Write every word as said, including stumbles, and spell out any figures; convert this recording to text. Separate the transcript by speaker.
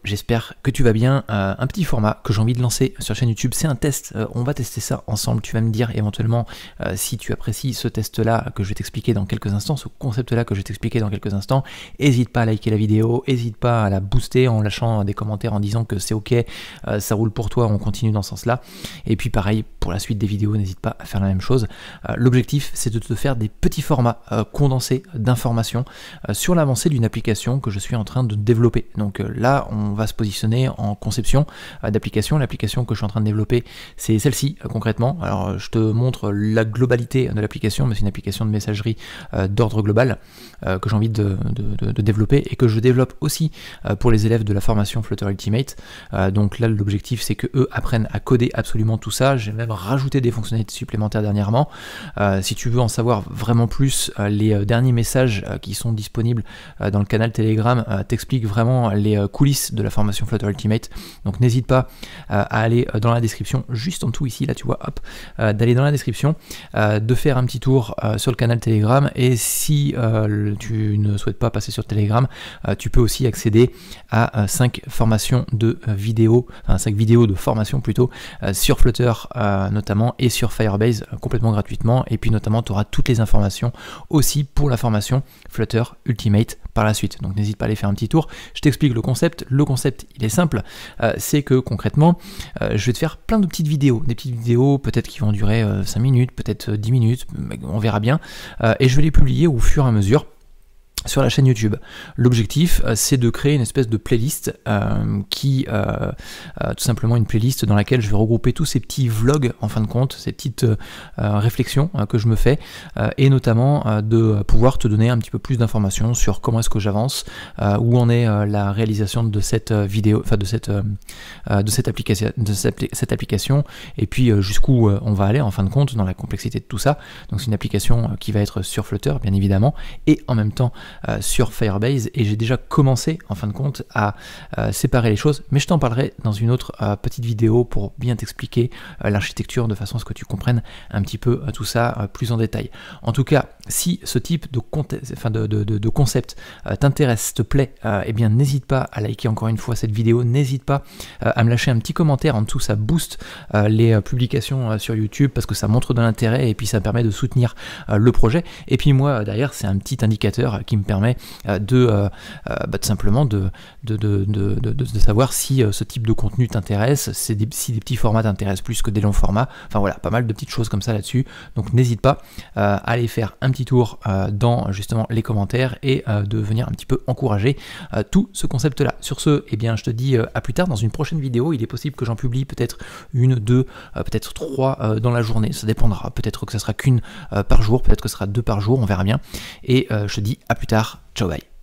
Speaker 1: j'espère que tu vas bien. Euh, un petit format que j'ai envie de lancer sur la chaîne YouTube, c'est un test, euh, on va tester ça ensemble, tu vas me dire éventuellement euh, si tu apprécies ce test-là que je vais t'expliquer dans quelques instants, ce concept-là que je vais t'expliquer dans quelques instants. N'hésite pas à liker la vidéo, n'hésite pas à la booster en lâchant des commentaires en disant que c'est ok, euh, ça roule pour toi, on continue dans ce sens-là. Et puis pareil, pour la suite des vidéos, n'hésite pas à faire la même chose. Euh, L'objectif, c'est de te faire des petits formats euh, condensés d'informations euh, sur l'avancée d'une application que je suis en train de développer. Donc euh, là, on va se positionner en conception euh, d'application. L'application que je suis en train de développer, c'est celle-ci euh, concrètement. Alors euh, je te montre la globalité de l'application, mais c'est une application de messagerie euh, d'ordre global euh, que j'ai envie de, de, de, de développer et que je développe aussi euh, pour les élèves de la formation Flutter Ultimate. Euh, donc là, l'objectif, c'est que eux apprennent à coder absolument tout ça. J'ai même rajouté des fonctionnalités supplémentaires dernièrement. Euh, si tu veux en savoir vraiment plus, euh, les euh, derniers messages euh, qui sont disponibles euh, dans le canal Telegram euh, t'expliquent vraiment les euh, coulisses de la formation Flutter Ultimate. Donc n'hésite pas euh, à aller euh, dans la description, juste en dessous ici, là tu vois, hop, euh, d'aller dans la description, euh, de faire un petit tour euh, sur le canal Telegram. Et si euh, tu ne souhaites pas passer sur Telegram, euh, tu peux aussi accéder à euh, cinq formations de euh, vidéos, enfin cinq vidéos de formation plutôt, euh, sur Flutter euh, notamment et sur Firebase euh, complètement gratuitement. Et puis notamment tu auras toutes les informations aussi pour la formation Flutter Ultimate par la suite. Donc n'hésite pas à aller faire un petit tour. Je t'explique le concept. Le concept, il est simple. Euh, c'est que concrètement, euh, je vais te faire plein de petites vidéos. Des petites vidéos peut-être qui vont durer euh, cinq minutes, peut-être dix minutes, on verra bien. Euh, et je vais les publier au fur et à mesure sur la chaîne YouTube. L'objectif, euh, c'est de créer une espèce de playlist euh, qui, euh, euh, tout simplement une playlist dans laquelle je vais regrouper tous ces petits vlogs, en fin de compte, ces petites euh, réflexions euh, que je me fais, euh, et notamment euh, de pouvoir te donner un petit peu plus d'informations sur comment est-ce que j'avance, euh, où en est euh, la réalisation de cette vidéo, enfin de cette, euh, de cette application, de cette, cette application, et puis euh, jusqu'où euh, on va aller en fin de compte dans la complexité de tout ça. Donc c'est une application qui va être sur Flutter, bien évidemment, et en même temps Euh, sur Firebase, et j'ai déjà commencé en fin de compte à euh, séparer les choses, mais je t'en parlerai dans une autre euh, petite vidéo pour bien t'expliquer euh, l'architecture de façon à ce que tu comprennes un petit peu euh, tout ça euh, plus en détail. En tout cas, si ce type de, enfin de, de, de, de concept euh, t'intéresse, te plaît, euh, eh bien n'hésite pas à liker encore une fois cette vidéo, n'hésite pas euh, à me lâcher un petit commentaire en dessous, ça booste euh, les euh, publications euh, sur YouTube parce que ça montre de l'intérêt et puis ça permet de soutenir euh, le projet. Et puis moi derrière, c'est un petit indicateur qui me permet euh, de euh, euh, bah, tout simplement de, de, de, de, de, de savoir si euh, ce type de contenu t'intéresse, si des, si des petits formats t'intéressent plus que des longs formats. Enfin voilà, pas mal de petites choses comme ça là-dessus. Donc n'hésite pas euh, à aller faire un petit tour euh, dans justement les commentaires et euh, de venir un petit peu encourager euh, tout ce concept-là. Sur ce, eh bien, je te dis euh, à plus tard dans une prochaine vidéo. Il est possible que j'en publie peut-être une, deux, euh, peut-être trois euh, dans la journée. Ça dépendra. Peut-être que ça sera qu'une euh, par jour, peut-être que ce sera deux par jour. On verra bien. Et euh, je te dis à plus tard. Ciao, bye.